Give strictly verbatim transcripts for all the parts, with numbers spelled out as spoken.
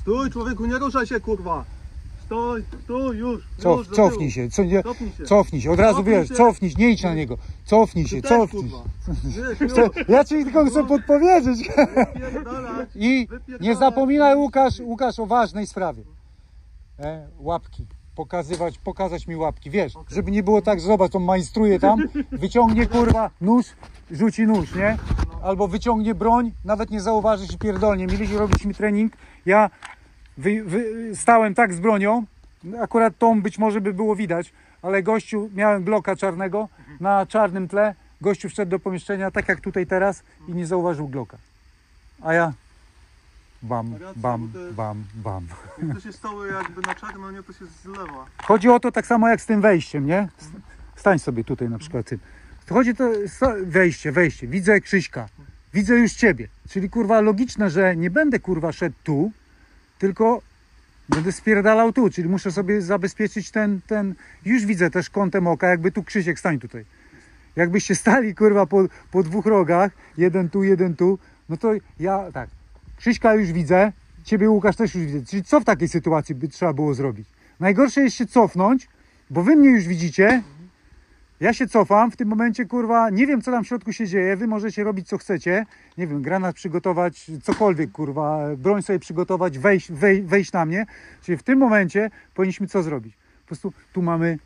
Stój, człowieku, nie ruszaj się, kurwa. Stój, stój, już. Cof, już cofnij się, co, nie, cofnij się. cofnij się, od razu Cofnij wiesz, się. cofnij się, nie idź na niego. Cofnij się, Ty też, cofnij kurwa. się. Wiesz, Ja ci tylko chcę podpowiedzieć. wypierdalać, I wypierdalać. nie zapominaj, Łukasz, Łukasz, o ważnej sprawie. E, łapki. Pokazywać, pokazać mi łapki, wiesz, okay. Żeby nie było tak, że zobacz, on majstruje tam, wyciągnie kurwa nóż, rzuci nóż, nie? Albo wyciągnie broń, nawet nie zauważysz i pierdolnie. Mieliśmy, robiliśmy trening, ja wy, wy, stałem tak z bronią, akurat tą być może by było widać, ale gościu, miałem Glocka czarnego, na czarnym tle, gościu wszedł do pomieszczenia, tak jak tutaj teraz i nie zauważył Glocka. A ja bam, bam, bam, bam. Jak to się stało jakby na czarno, nie, to się zlewa. Chodzi o to tak samo jak z tym wejściem, nie? Stań sobie tutaj na przykład tym. Chodzi to wejście, wejście. Widzę Krzyśka. Widzę już ciebie. Czyli kurwa logiczne, że nie będę kurwa szedł tu, tylko będę spierdalał tu. Czyli muszę sobie zabezpieczyć ten, ten... Już widzę też kątem oka, jakby tu Krzysiek, stań tutaj. Jakbyście stali kurwa po, po dwóch rogach, jeden tu, jeden tu, no to ja tak. Krzyśka już widzę, ciebie Łukasz też już widzę. Czyli co w takiej sytuacji by trzeba było zrobić? Najgorsze jest się cofnąć, bo wy mnie już widzicie, ja się cofam, w tym momencie kurwa, nie wiem co tam w środku się dzieje, wy możecie robić co chcecie, nie wiem, granat przygotować, cokolwiek kurwa, broń sobie przygotować, wejść, wej, wejść na mnie, czyli w tym momencie powinniśmy co zrobić? Po prostu tu mamy,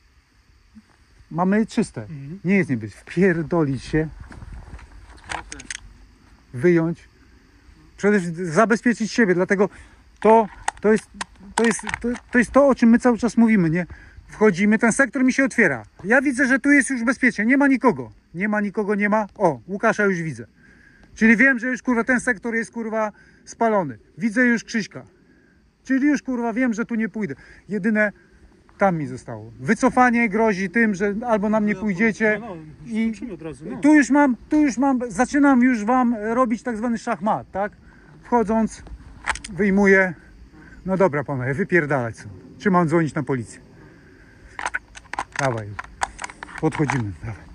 mamy czyste, nie jest niebie, wpierdolić się, wyjąć, przede wszystkim zabezpieczyć siebie, dlatego to, to, jest, to, jest, to, to jest to, o czym my cały czas mówimy, nie? Wchodzimy, ten sektor mi się otwiera. Ja widzę, że tu jest już bezpiecznie, nie ma nikogo. Nie ma nikogo, nie ma. O, Łukasza już widzę. Czyli wiem, że już kurwa ten sektor jest kurwa spalony. Widzę już Krzyśka. Czyli już kurwa wiem, że tu nie pójdę. Jedyne tam mi zostało. Wycofanie grozi tym, że albo na mnie pójdziecie. I tu już mam, tu już mam, zaczynam już wam robić tak zwany szachmat, tak? Wchodząc, wyjmuję. No dobra panowie, wypierdalać są. Czy mam dzwonić na policję? Dawaj, podchodzimy, dawaj.